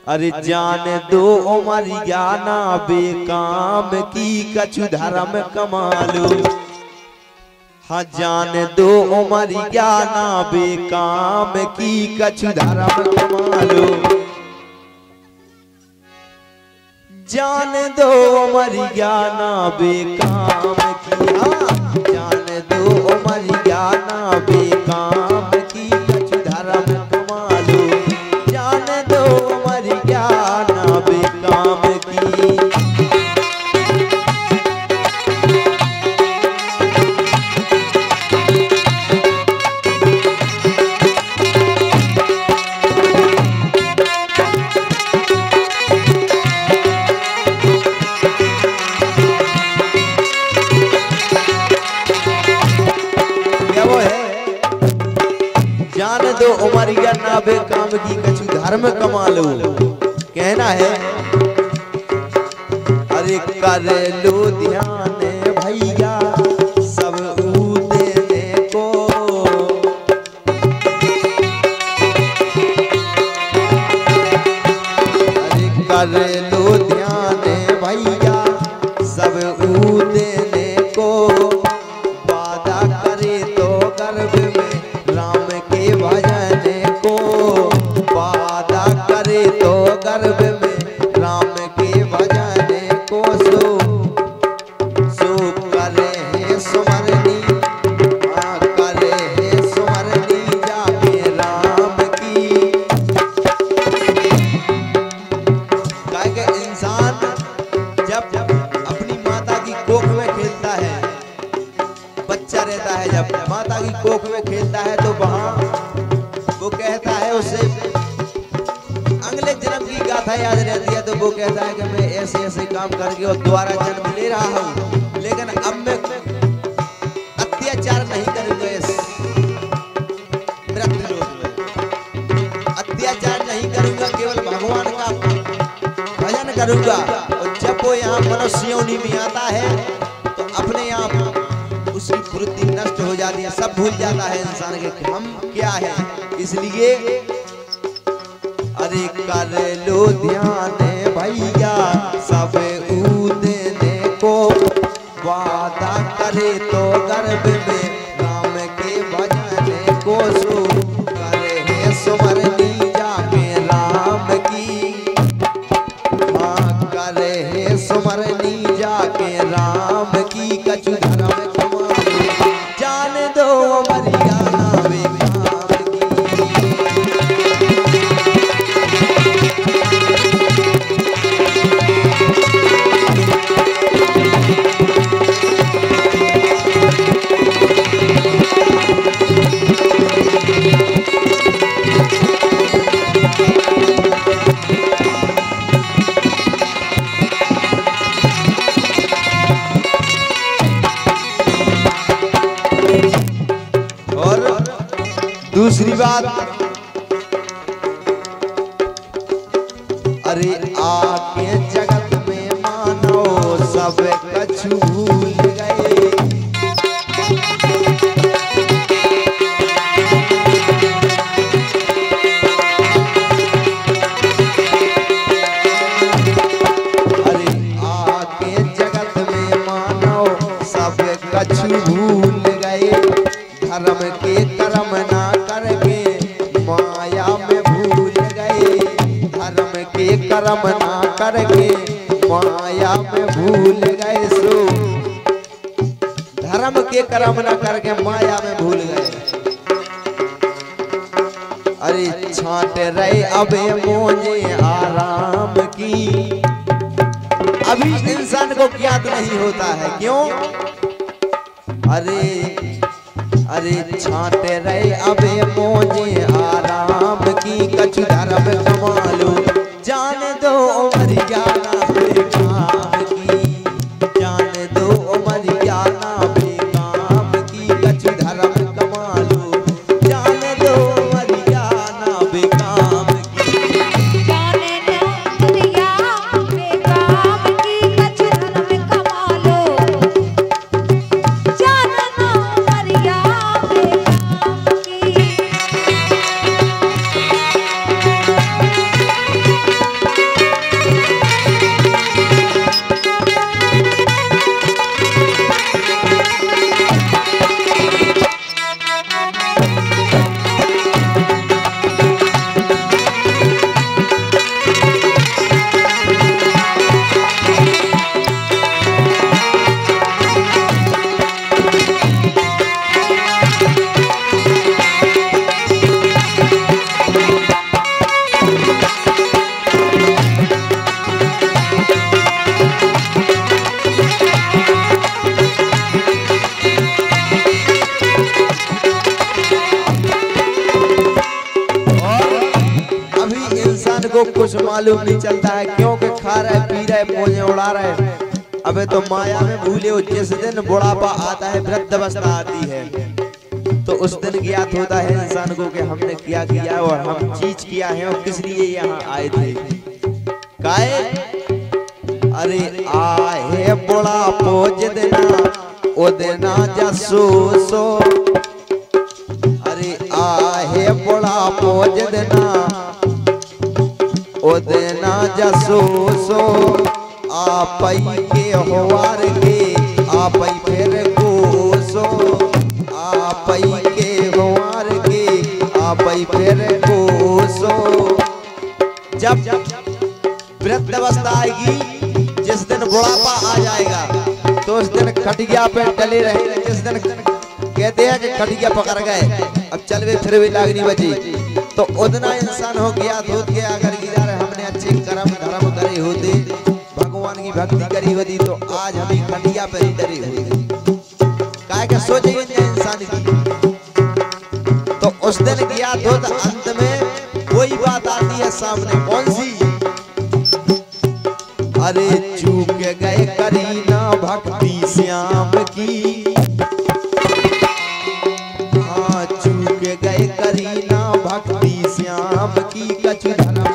अरे जान दो उमरिया ना बेकाम की कछु धर्म कमालो। हाँ जान दो उमरिया ना बेकाम की कछु धर्म कमालो। जान दो उमरिया ना बेकाम की, हाँ जान दो उमरिया ना बेकाम की कछु धर्म कमालो। जान दो उमरिया ना बेकाम की। जान दो उमरिया ना बेकाम की कछु धर्म कमा लो। कहना है अरे कर लो ध्यान भैया सब देने को। अरे कर लो ध्यान भैया सब देने को। वादा करे तो गर्भ में राम के भजन को। वादा करे तो गर्भ में राम के भजन को। सो करे है सुमरनी, हाँ करे है सुमरनी जाके राम की। क्या इंसान जब अपनी माता की कोख में खेलता है, बच्चा रहता है, जब माता की कोख में खेलता है तो वहां वो कहता है, उसे अगले जन्म की गाथा याद रहती है। तो वो कहता है कि मैं ऐसे ऐसे काम करके और दोबारा जन्म ले रहा हूं, लेकिन अब मैं अत्याचार नहीं करूंगा। इस मृत्युलोक में अत्याचार नहीं करूंगा, केवल भगवान का भजन करूंगा। और जब वो यहाँ मनुष्य योनि में आता है तो अपने आप उसकी वृत्ति नष्ट हो जाती है, सब भूल जाता है इंसान के हम क्या है। इसलिए अरे कर लो ध्यान भैया सब देने को। वादा करे तो गर्भ में राम के भजन को। सो करे है सुमरनी जाके राम की, हाँ करे है सुमरनी जाके राम की कछु धर्म कमालो। जान दो उमरिया ना बेकाम की। दूसरी बात, अरे आके जगत में मानो सब कछु भूल गए। अरे आके जगत में मानो सब कछु भूल गए। धर्म के कर्म ना करके माया में भूल गए। धर्म के कर्म ना करके माया में भूल गए। सो धर्म के कर्म ना करके माया में भूल गए। अरे छांट रहे अबे मोजे आराम की। अभी इंसान को ज्ञात नहीं होता है, क्यों? अरे छांटे रहे अबे मोजे आराम की कछु धर्म कमा लो। जान दो उमरिया ना बेकाम की। जान दो उमरिया ना बेकाम की कछु धर्म कमा लो। जान दो उमरिया ना बेकाम की। जान दो उमरिया बेकाम की कछु धर्म कमा लो। जान दो उमरिया बेकाम की। कुछ मालूम नहीं चलता है, क्योंकि खा रहे पी रहे मौजें उड़ा रहे। अबे तो माया में भूले हो, जिस दिन बुढ़ापा आता है वृद्धावस्था आती है तो उस दिन ज्ञात होता है इंसान को कि हमने क्या किया और हम चीज किया है और किस लिए यहाँ आए थे। काहे अरे आए बुढ़ापो जितना ओ देना जसो सो, अरे आहे बुढ़ापो जितना ओ देना जसो सो, आपई के होवार के आपई फिर कोसो, आपई के होवार के आपई फिर कोसो। जब वृद्धावस्था आएगी, जिस दिन बुढ़ापा आ जाएगा तो उस दिन खटिया पे डले रहेंगे। जिस दिन कहते हैं कि खटिया पकड़ गए, अब चल वे फिर भी लागनी बची, तो उतना इंसान हो गया धोत के अगर गिरा रहे हमने अच्छे कर्म धर्म करे होते, भगवान की भक्ति करी होती तो आज हमें खटिया पे ही डरे होते। काहे के सोचे इंसान की, तो उस दिन ज्ञात हो तो अंत में कोई बात आती है सामने। कौन सी? अरे चूक गए करीना भक्ति श्याम की, हाँ चूक गए करीना भक्ति श्याम की, कछु धर्म